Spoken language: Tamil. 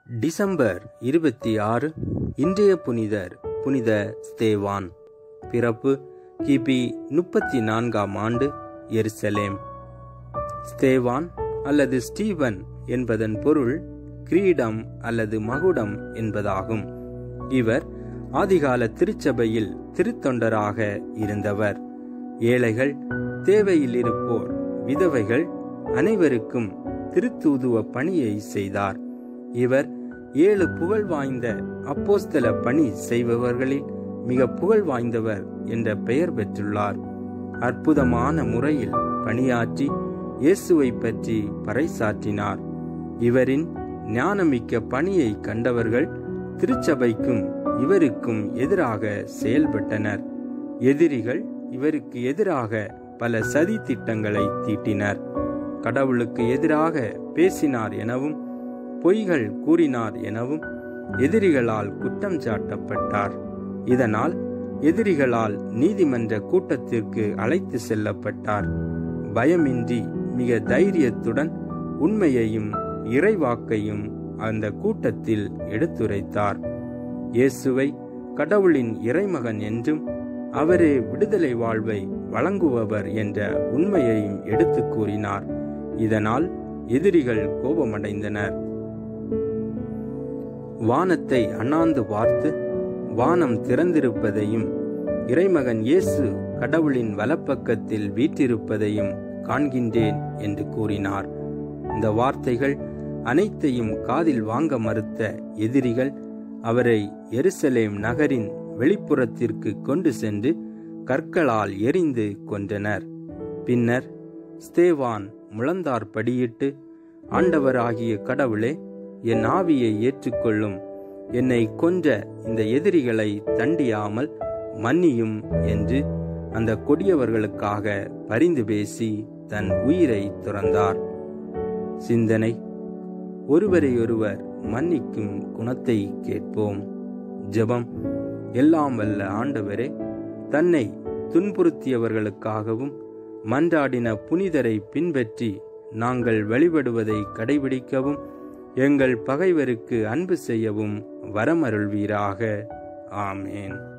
டிசம்பர் 26 இன்றைய புனிதர் புனித ஸ்தேவான். பிறப்பு கிபி 34ஆம் ஆண்டு, எருசலேம். ஸ்தேவான் அல்லது ஸ்டீவன் என்பதன் பொருள் கிரீடம் அல்லது மகுடம் என்பதாகும். இவர் ஆதிகால திருச்சபையில் திருத்தொண்டராக இருந்தவர். ஏழைகள், தேவையில் இருப்போர், விதவைகள் அனைவருக்கும் திருத்தூதுவ பணியை செய்தார். இவர் 7 புகழ் வாய்ந்த அப்போஸ்தல பணி செய்பவர்களில் மிக புகழ் வாய்ந்தவர் என்ற பெயர் பெற்றுள்ளார். அற்புதமான முறையில் பணியாற்றி இயேசுவை பற்றி பறைசாற்றினார். இவரின் ஞானமிக்க பணியை கண்டவர்கள் திருச்சபைக்கும் இவருக்கும் எதிராக செயல்பட்டனர். எதிரிகள் இவருக்கு எதிராக பல சதி திட்டங்களை தீட்டினர். கடவுளுக்கு எதிராக பேசினார் எனவும் பொய்கள் கூறினார் எனவும் எதிரிகளால் குற்றம் சாட்டப்பட்டார். இதனால் எதிரிகளால் நீதிமன்ற கூட்டத்திற்கு அழைத்து செல்லப்பட்டார். பயமின்றி மிக தைரியத்துடன் உண்மையையும் இறைவாக்கையும் அந்த கூட்டத்தில் எடுத்துரைத்தார். இயேசுவை கடவுளின் இறைமகன் என்றும் அவரே விடுதலை வாழ்வை வழங்குபவர் என்ற உண்மையையும் எடுத்து கூறினார். இதனால் எதிரிகள் கோபமடைந்தனர். வானத்தை அண்ணாந்து பார்த்து வானம் திறந்திருப்பதையும் இறைமகன் இயேசு கடவுளின் வலப்பக்கத்தில் வீற்றிருப்பதையும் காண்கின்றேன் என்று கூறினார். இந்த வார்த்தைகள் அனைத்தையும் காதில் வாங்க மறுத்த எதிரிகள் அவரை எருசலேம் நகரின் வெளிப்புறத்திற்கு கொண்டு சென்று கற்களால் எறிந்து கொன்றனர். பின்னர் ஸ்தேவான் முழந்தார்படியிட்டு, ஆண்டவராகிய கடவுளே, என் ஆவியை ஏற்றுக்கொள்ளும், என்னை கொன்ற இந்த எதிரிகளை தண்டியாமல் மன்னியும் என்று அந்த கொடியவர்களுக்காக பரிந்து பேசி தன் உயிரை துறந்தார். சிந்தனை: ஒருவரையொருவர் மன்னிக்கும் குணத்தை கேட்போம். ஜெபம்: எல்லாம் வல்ல ஆண்டவரே, தன்னை துன்புறுத்தியவர்களுக்காகவும் மன்றாடின புனிதரை பின்பற்றி நாங்கள் வழிபடுவதை கடைபிடிக்கவும் எங்கள் பகைவருக்கு அன்பு செய்யவும் வரமருள்வீராக. ஆமேன்.